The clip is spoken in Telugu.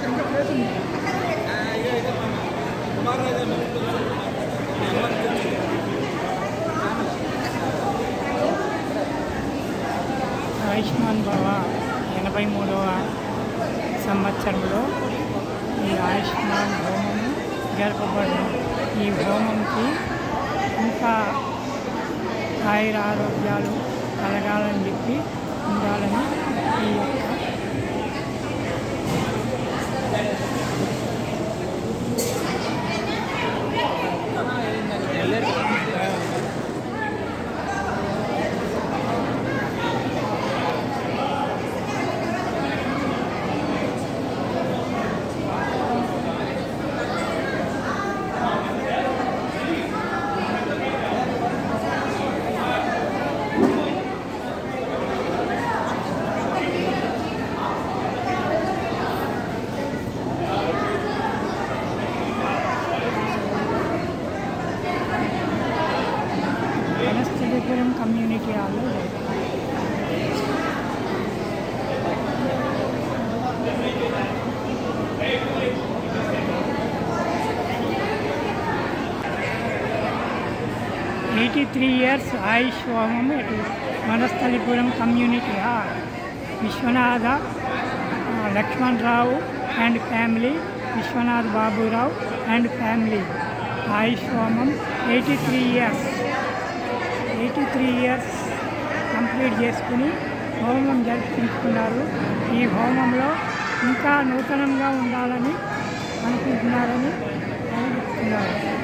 ఆయుష్మాన్ బాబా 83వ సంవత్సరంలో ఈ ఆయుష్మాన్ హోమం జరపబడిన ఈ హోమంకి ఇంకా ఆయుర ఆరోగ్యాలు కలగాలని చెప్పి ఉండాలని ఈ యొక్క కమ్యూనిటీ హాల్లో 83 years Aayush Homam at Manasthalipuram Community Hall. Vishwanath, Laxman Rao and family, Vishwanath BabuRao and family. Aayush Homam 83 years. 83 years complete చేసుకుని హోమం జరిపించుకున్నారు. ఈ హోమంలో ఇంకా నూతనంగా ఉండాలని అనుకుంటున్నారని చెప్తున్నారు.